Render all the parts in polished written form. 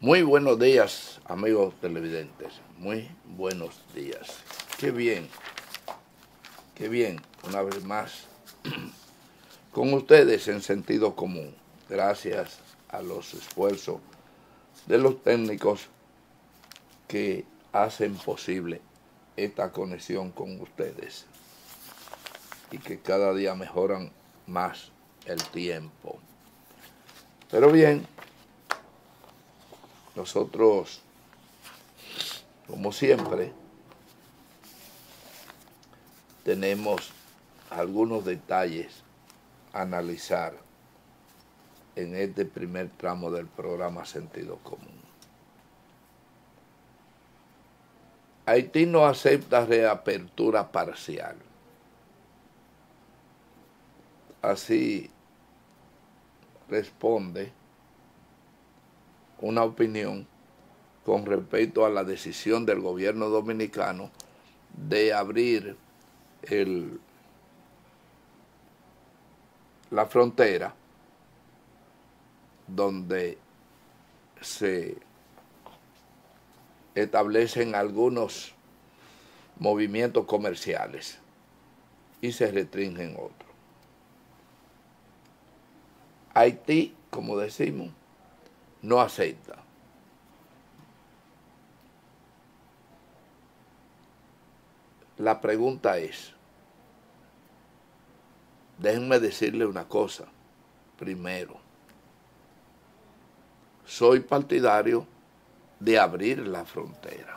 Muy buenos días, amigos televidentes. Muy buenos días. Qué bien, una vez más, con ustedes en sentido común. Gracias a los esfuerzos de los técnicos que hacen posible esta conexión con ustedes y que cada día mejoran más el tiempo. Pero bien, nosotros, como siempre, tenemos algunos detalles a analizar en este primer tramo del programa Sentido Común. Haití no acepta reapertura parcial. Así responde una opinión con respecto a la decisión del gobierno dominicano de abrir la frontera, donde se establecen algunos movimientos comerciales y se restringen otros. Haití, como decimos, no acepta. La pregunta es, déjenme decirle una cosa, primero, soy partidario de abrir la frontera.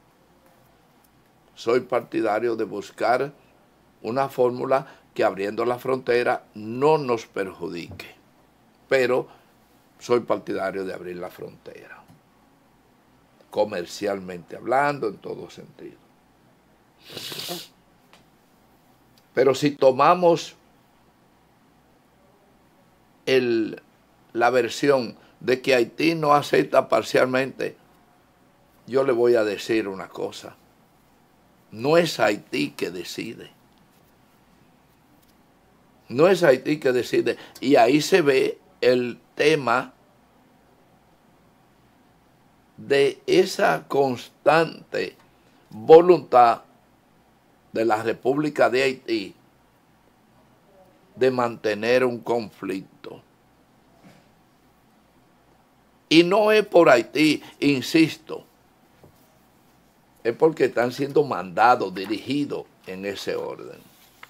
Soy partidario de buscar una fórmula que abriendo la frontera no nos perjudique, pero soy partidario de abrir la frontera, comercialmente hablando, en todo sentido. Pero si tomamos la versión de que Haití no acepta parcialmente, yo le voy a decir una cosa. No es Haití que decide. No es Haití que decide. Y ahí se ve el tema de esa constante voluntad de la República de Haití de mantener un conflicto. Y no es por Haití, insisto, es porque están siendo mandados, dirigidos en ese orden.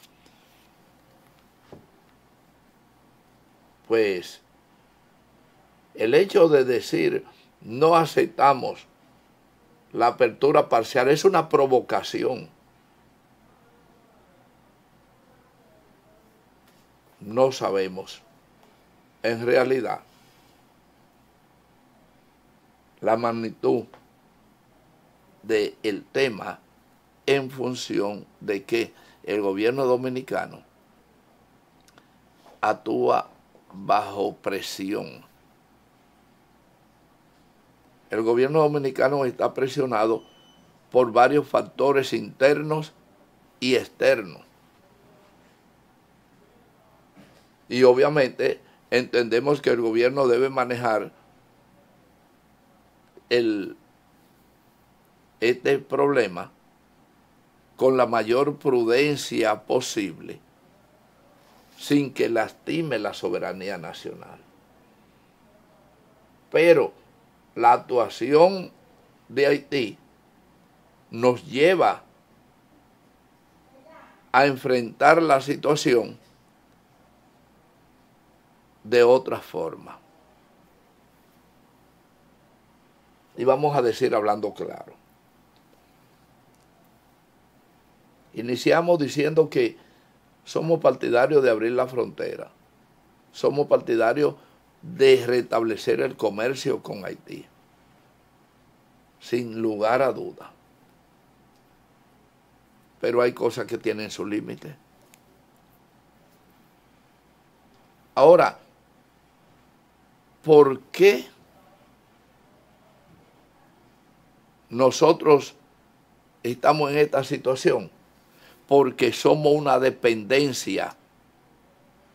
Pues el hecho de decir no aceptamos la apertura parcial es una provocación. No sabemos en realidad la magnitud del tema en función de que el gobierno dominicano actúa bajo presión. El gobierno dominicano está presionado por varios factores internos y externos. Y obviamente entendemos que el gobierno debe manejar este problema con la mayor prudencia posible, sin que lastime la soberanía nacional. Pero la actuación de Haití nos lleva a enfrentar la situación de otra forma. Y vamos a decir hablando claro. Iniciamos diciendo que somos partidarios de abrir la frontera. Somos partidarios de restablecer el comercio con Haití. Sin lugar a duda. Pero hay cosas que tienen su límite. Ahora, ¿por qué nosotros estamos en esta situación? Porque somos una dependencia.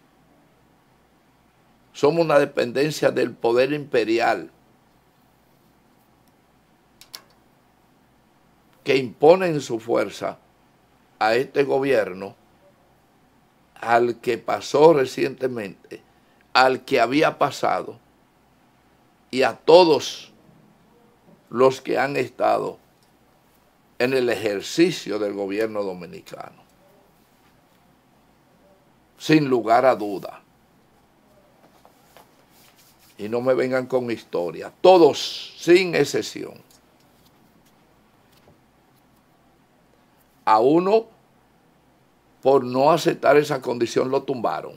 Somos una dependencia del poder imperial. que imponen su fuerza a este gobierno, al que pasó recientemente, al que había pasado y a todos los que han estado en el ejercicio del gobierno dominicano. Sin lugar a duda. Y no me vengan con historia. Todos, sin excepción. A uno, por no aceptar esa condición, lo tumbaron.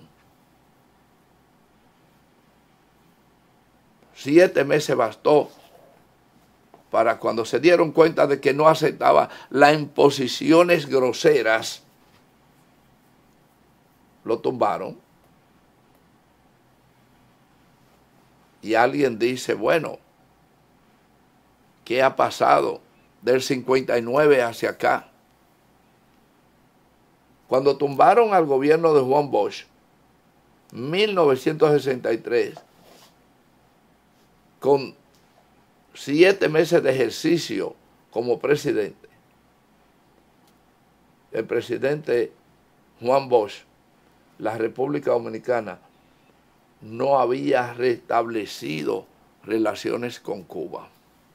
7 meses bastó para cuando se dieron cuenta de que no aceptaba las imposiciones groseras, lo tumbaron. Y alguien dice, bueno, ¿qué ha pasado del 59 hacia acá? Cuando tumbaron al gobierno de Juan Bosch, 1963, con 7 meses de ejercicio como presidente, el presidente Juan Bosch, la República Dominicana, no había restablecido relaciones con Cuba.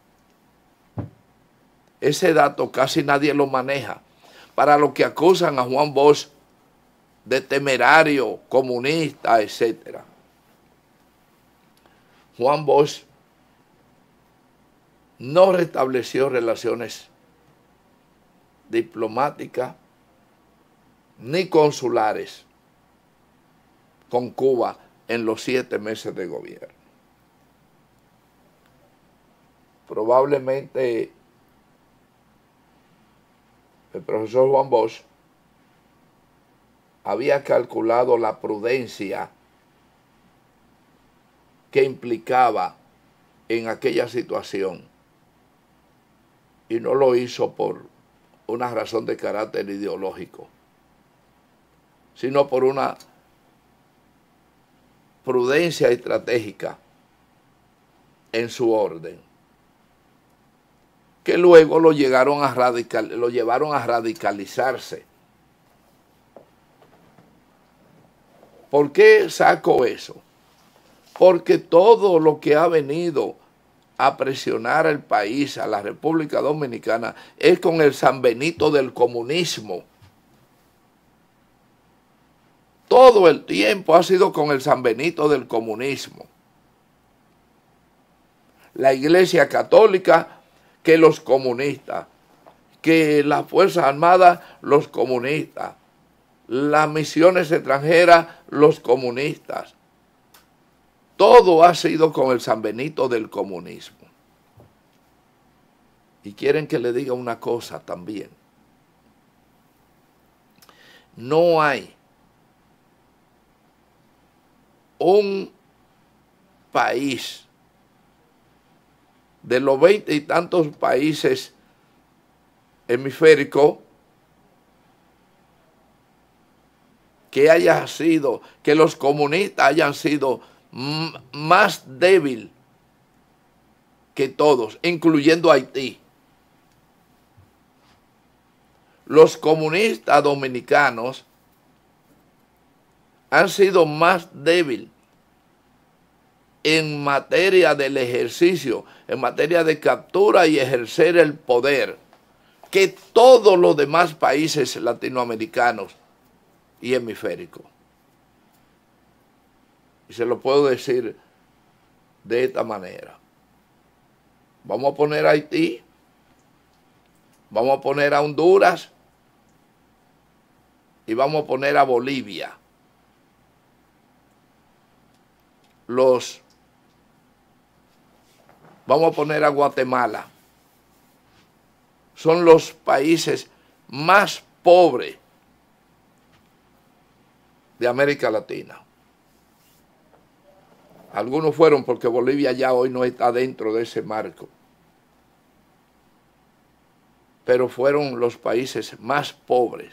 Ese dato casi nadie lo maneja. Para los que acusan a Juan Bosch de temerario, comunista, etc. Juan Bosch no restableció relaciones diplomáticas ni consulares con Cuba en los 7 meses de gobierno. Probablemente el profesor Juan Bosch había calculado la prudencia que implicaba en aquella situación y no lo hizo por una razón de carácter ideológico, sino por una prudencia estratégica en su orden, que luego lo llevaron a radicalizarse. ¿Por qué saco eso? Porque todo lo que ha venido a presionar al país, a la República Dominicana, es con el San Benito del comunismo. Todo el tiempo ha sido con el San Benito del comunismo. La Iglesia Católica, que los comunistas, que las Fuerzas Armadas, los comunistas, las misiones extranjeras, los comunistas. Todo ha sido con el San Benito del comunismo. Y quieren que le diga una cosa también. No hay un país de los 20 y tantos países hemisféricos que los comunistas hayan sido más débil que todos, incluyendo Haití. Los comunistas dominicanos han sido más débiles en materia del ejercicio, en materia de captura y ejercer el poder, que todos los demás países latinoamericanos y hemisféricos. Y se lo puedo decir de esta manera. Vamos a poner a Haití, vamos a poner a Honduras y vamos a poner a Bolivia. Vamos a poner a Guatemala. Son los países más pobres de América Latina. Algunos fueron porque Bolivia ya hoy no está dentro de ese marco. Pero fueron los países más pobres.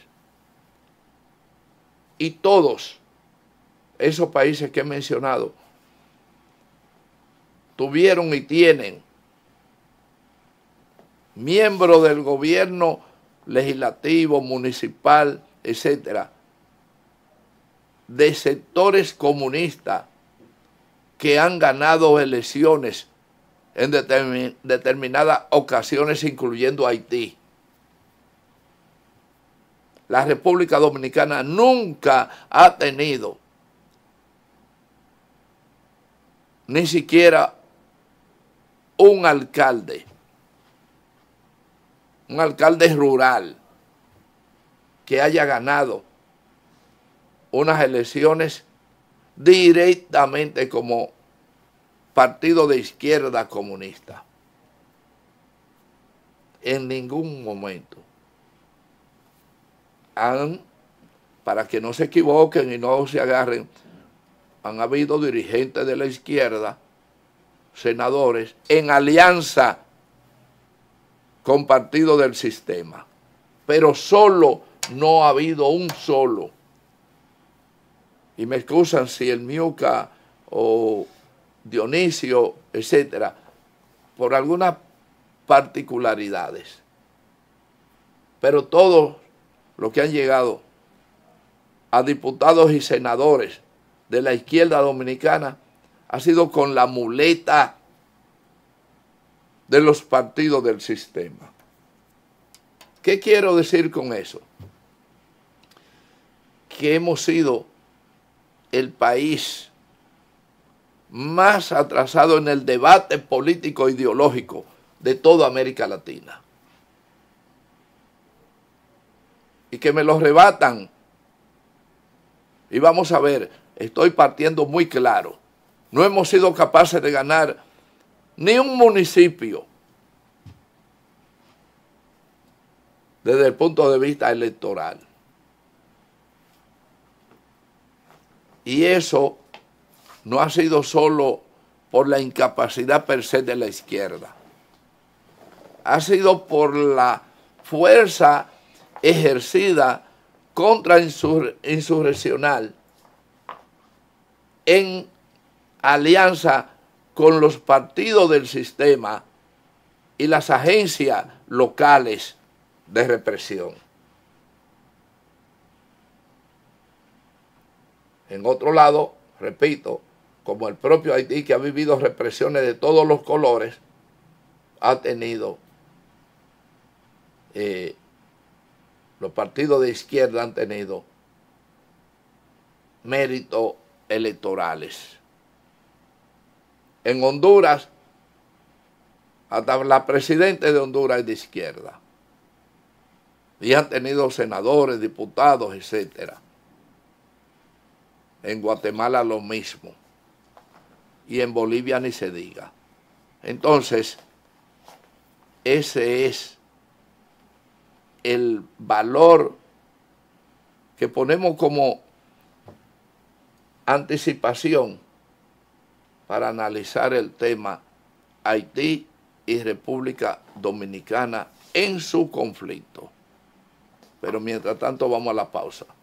Y todos esos países que he mencionado tuvieron y tienen miembros del gobierno legislativo, municipal, etcétera, de sectores comunistas que han ganado elecciones en determinadas ocasiones, incluyendo Haití. La República Dominicana nunca ha tenido ni siquiera un alcalde rural que haya ganado unas elecciones directamente como partido de izquierda comunista. En ningún momento. Para que no se equivoquen y no se agarren, han habido dirigentes de la izquierda, senadores, en alianza con partidos del sistema, pero solo no ha habido un solo. Y me excusan si el Miuca o Dionisio, etcétera, por algunas particularidades. Pero todos los que han llegado a diputados y senadores de la izquierda dominicana ha sido con la muleta de los partidos del sistema. ¿Qué quiero decir con eso? Que hemos sido el país más atrasado en el debate político ideológico de toda América Latina. Y que me lo rebatan. Y vamos a ver, estoy partiendo muy claro. No hemos sido capaces de ganar ni un municipio desde el punto de vista electoral. Y eso no ha sido solo por la incapacidad per se de la izquierda. Ha sido por la fuerza ejercida insurreccional en alianza con los partidos del sistema y las agencias locales de represión. En otro lado, repito, como el propio Haití, que ha vivido represiones de todos los colores, ha tenido, los partidos de izquierda han tenido méritos electorales. En Honduras, hasta la presidenta de Honduras es de izquierda. Y han tenido senadores, diputados, etcétera. En Guatemala lo mismo. Y en Bolivia ni se diga. Entonces, ese es el valor que ponemos como anticipación para analizar el tema Haití y República Dominicana en su conflicto. Pero mientras tanto vamos a la pausa.